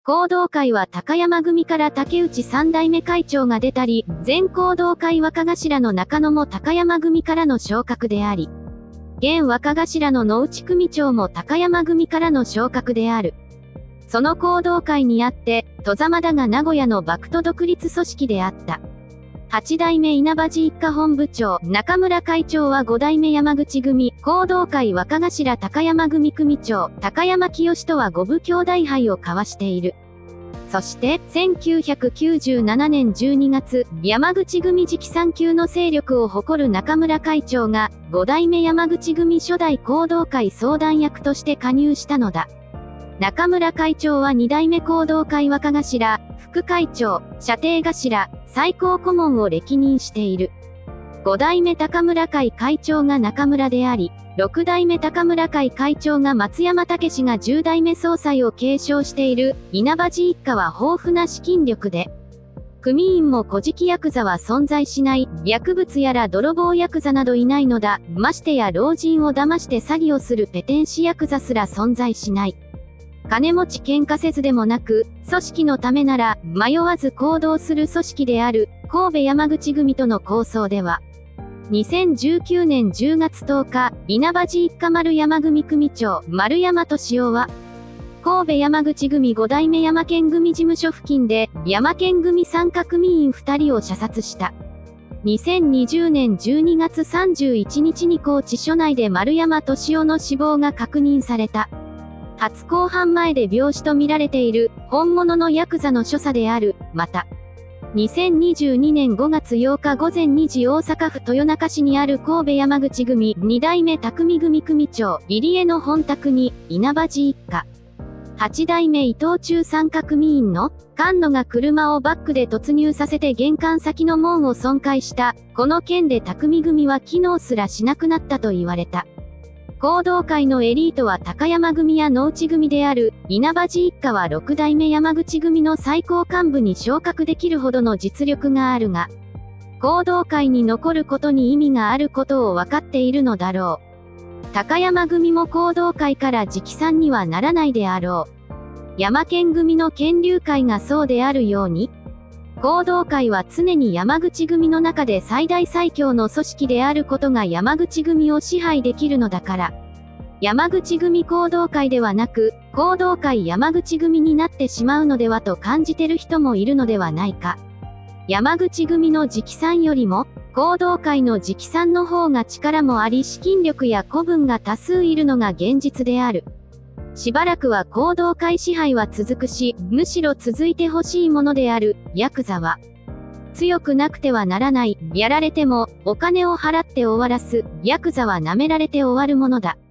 弘道会は高山組から竹内三代目会長が出たり、前弘道会若頭の中野も高山組からの昇格であり、現若頭の野内組長も高山組からの昇格である。その弘道会にあって、外様だが名古屋の幕都独立組織であった。八代目稲葉寺一家本部長、中村会長は五代目山口組、弘道会若頭高山組組長、高山清とは五部兄弟杯を交わしている。そして、1997年12月、山口組直参級の勢力を誇る中村会長が、五代目山口組初代弘道会相談役として加入したのだ。中村会長は二代目弘道会若頭、副会長、舎弟頭、最高顧問を歴任している。五代目高村会会長が中村であり、六代目高村会会長が松山武が十代目総裁を継承している稲葉寺一家は豊富な資金力で、組員も小敷ヤクザは存在しない、薬物やら泥棒ヤクザなどいないのだ、ましてや老人を騙して詐欺をするペテン師ヤクザすら存在しない。金持ち喧嘩せずでもなく、組織のためなら迷わず行動する組織である神戸山口組との構想では、2019年10月10日、稲葉寺一家丸山組組長、丸山俊夫は、神戸山口組5代目山県組事務所付近で、山県組参加組員2人を射殺した。2020年12月31日に高知署内で丸山俊夫の死亡が確認された。初公判前で病死と見られている、本物のヤクザの所作である、また。2022年5月8日午前2時大阪府豊中市にある神戸山口組2代目匠組組長入江の本宅に稲葉寺一家8代目伊藤忠参加組員の菅野が車をバックで突入させて玄関先の門を損壊したこの件で匠組は機能すらしなくなったと言われた。弘道会のエリートは高山組や野内組である、稲葉寺一家は六代目山口組の最高幹部に昇格できるほどの実力があるが、弘道会に残ることに意味があることを分かっているのだろう。高山組も弘道会から直参にはならないであろう。山県組の剣龍会がそうであるように、弘道会は常に山口組の中で最大最強の組織であることが山口組を支配できるのだから、山口組弘道会ではなく、弘道会山口組になってしまうのではと感じてる人もいるのではないか。山口組の直参よりも、弘道会の直参の方が力もあり資金力や子分が多数いるのが現実である。しばらくは弘道会支配は続くし、むしろ続いてほしいものである、ヤクザは。強くなくてはならない、やられても、お金を払って終わらす、ヤクザは舐められて終わるものだ。